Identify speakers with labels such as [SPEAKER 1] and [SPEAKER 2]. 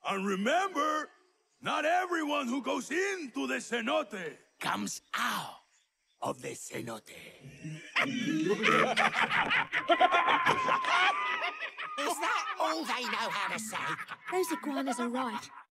[SPEAKER 1] And remember, not everyone who goes into the cenote
[SPEAKER 2] comes out of the cenote. Is that all they know how to say?
[SPEAKER 3] Those iguanas are right.